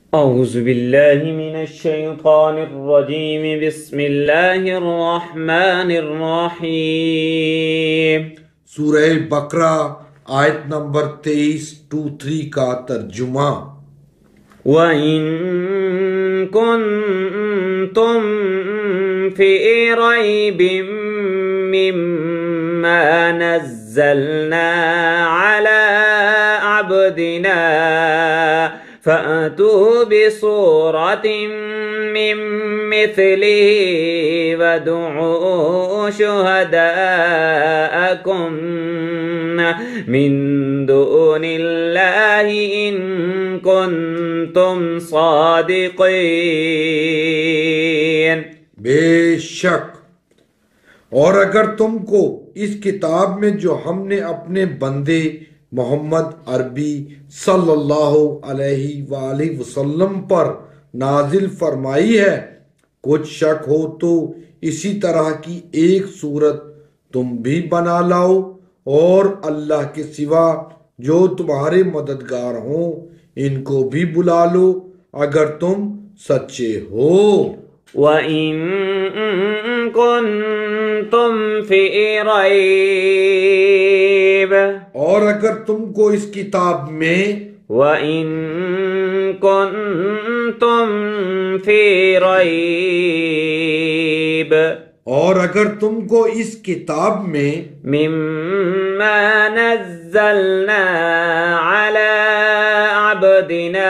أعوذ بالله من الشيطان الرجيم بسم الله الرحمن الرحيم سورہ بقرہ آیت نمبر 23 کا ترجمہ۔ وَإِن كُنتم في ريب مما نزلنا على عبدنا فأتوا بسورة من مثله وادعوا شهداءكم من دون الله إن كنتم صادقين۔ بے شک اور اگر تم کو اس کتاب میں جو ہم نے اپنے بندے محمد عربی صلی اللہ علیہ وآلہ وسلم پر نازل فرمائی ہے کچھ شک ہو تو اسی طرح کی ایک صورت تم بھی بنا لاؤ، اور اللہ کے سوا جو تمہارے مددگار ہوں ان کو بھی بلا لو اگر تم سچے ہو۔ وَإِن كُنتم فِي رَيْبٍ، اور اگر تم کو اس کتاب میں وَإِن كُنتم فِي رَيْبٍ، اور اگر تم کو اس کتاب میں مما نزلنا على عبدنا،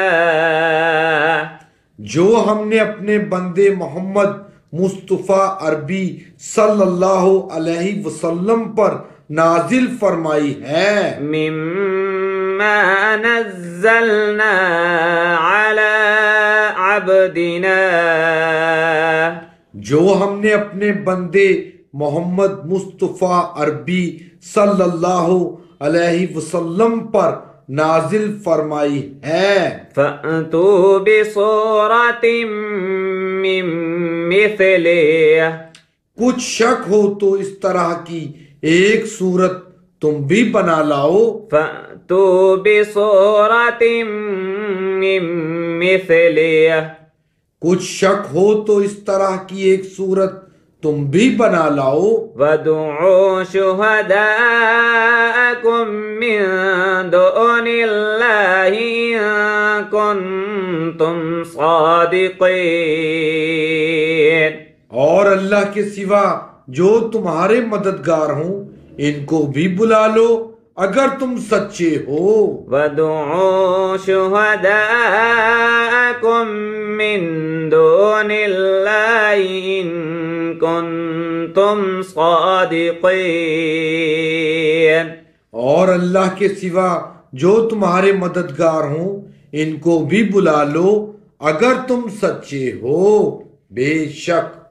جو ہم نے اپنے بندے محمد مصطفیٰ عربی صلی اللہ علیہ وسلم پر نازل فرمائی ہے، مما نزلنا على عبدنا، جو ہم نے اپنے بندے محمد مصطفیٰ عربی صلی اللہ علیہ وسلم پر نازل فرمائی ہے، فَأْتُوا بِصُورَةٍ مِّن مِّثْلِهِ، کچھ شک ہو تو اس طرح کی ایک صورت تم بھی بنا لاؤ، فَأْتُوا بِصُورَةٍ مِّن مِّثْلِهِ، کچھ شک ہو تو اس طرح کی ایک صورت تم بھی بنا لاؤ، وَادْعُوا شُهَدَاءَكُم مِّن دُونِ اللَّهِ إِن كُنتُمْ صَادِقِينَ، اور اللہ کے سوا جو تمہارے مددگار ہوں ان کو بھی بلا لو اگر تم سچے ہو۔ وَادْعُوا شُهَدَاءَكُم مِّن دُونِ اللَّهِ إِن كُنتُمْ صَادِقِينَ، اور اللہ کے سوا جو تمہارے مددگار ہوں ان کو بھی بلا لو اگر تم سچے ہو۔ بے شک